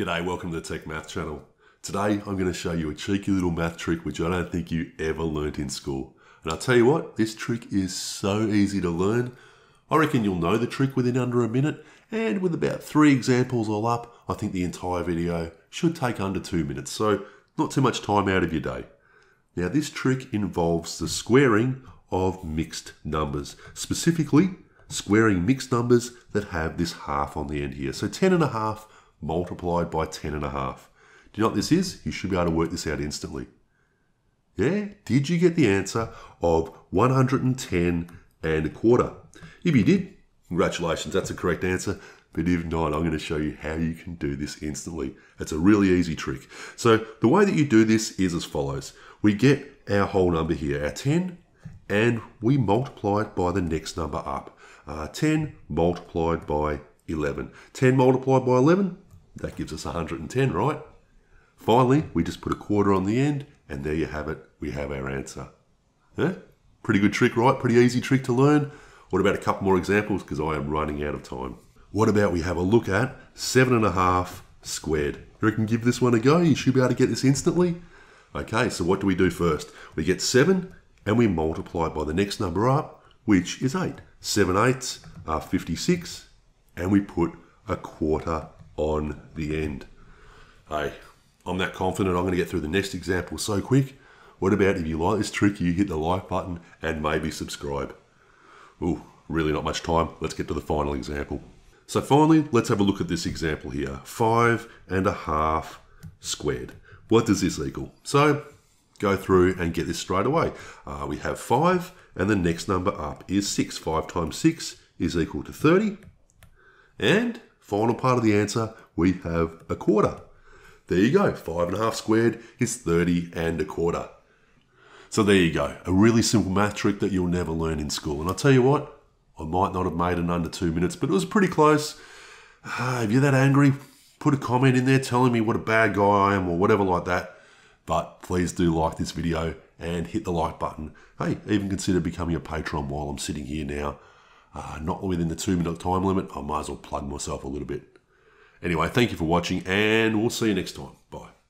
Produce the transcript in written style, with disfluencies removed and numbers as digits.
G'day, welcome to the Tech Math channel. Today I'm going to show you a cheeky little math trick which I don't think you ever learnt in school. And I'll tell you what, this trick is so easy to learn. I reckon you'll know the trick within under a minute, and with about 3 examples all up, I think the entire video should take under 2 minutes, so not too much time out of your day. Now this trick involves the squaring of mixed numbers, specifically squaring mixed numbers that have this half on the end here. So 10.5 multiplied by 10.5. Do you know what this is? You should be able to work this out instantly. Yeah? Did you get the answer of 110.25? If you did, congratulations, that's a correct answer. But if not, I'm going to show you how you can do this instantly. It's a really easy trick. So the way that you do this is as follows. We get our whole number here, our 10, and we multiply it by the next number up. 10 multiplied by 11. 10 multiplied by 11, that gives us 110, right? Finally, we just put a quarter on the end, and there you have it. We have our answer. Yeah? Pretty good trick, right? Pretty easy trick to learn. What about a couple more examples, because I am running out of time. What about we have a look at 7.5 squared? You reckon give this one a go? You should be able to get this instantly. Okay, so what do we do first? We get 7, and we multiply it by the next number up, which is 8. 7 eighths are 56, and we put a quarter on the end. Hey, I'm that confident I'm going to get through the next example so quick. What about if you like this trick, you hit the like button and maybe subscribe? Ooh, really not much time. Let's get to the final example. So finally, let's have a look at this example here. 5.5 squared. What does this equal? So go through and get this straight away. We have 5, and the next number up is 6. 5 times 6 is equal to 30. And final part of the answer, we have a quarter. There you go, 5.5 squared is 30.25. So there you go, a really simple math trick that you'll never learn in school. And I'll tell you what, I might not have made it under 2 minutes, but it was pretty close. If you're that angry, put a comment in there telling me what a bad guy I am or whatever like that. But please do like this video and hit the like button. Hey, even consider becoming a patron while I'm sitting here now. Not within the 2 minute time limit. I might as well plug myself a little bit. Anyway, thank you for watching, and we'll see you next time. Bye.